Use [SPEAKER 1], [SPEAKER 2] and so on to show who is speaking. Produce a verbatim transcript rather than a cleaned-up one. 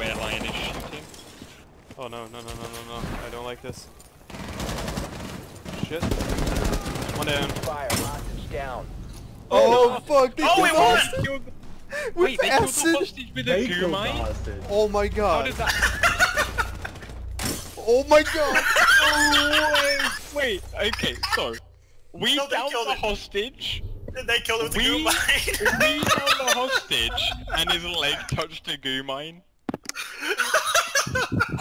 [SPEAKER 1] where Lion is shooting.
[SPEAKER 2] Oh no, no, no, no, no, no. I don't like this. Shit. One down.
[SPEAKER 3] Fire, hostage down.
[SPEAKER 2] Oh, oh fuck, they
[SPEAKER 4] Oh,
[SPEAKER 2] killed
[SPEAKER 4] we
[SPEAKER 2] the
[SPEAKER 4] won!
[SPEAKER 2] hostage!
[SPEAKER 1] Killed-
[SPEAKER 2] With
[SPEAKER 1] Wait, they killed
[SPEAKER 2] acid?
[SPEAKER 1] the hostage with
[SPEAKER 5] They
[SPEAKER 1] a goo
[SPEAKER 5] killed the
[SPEAKER 1] mine?
[SPEAKER 5] hostage.
[SPEAKER 2] Oh my
[SPEAKER 1] How
[SPEAKER 2] god.
[SPEAKER 1] did that...
[SPEAKER 2] Oh my god.
[SPEAKER 1] Oh, wait, wait, okay, so... We
[SPEAKER 4] No, they
[SPEAKER 1] downed
[SPEAKER 4] killed
[SPEAKER 1] the
[SPEAKER 4] it.
[SPEAKER 1] hostage,
[SPEAKER 4] They killed him with the
[SPEAKER 1] We-
[SPEAKER 4] goo mine.
[SPEAKER 1] we downed the hostage, and his leg touched a goo mine.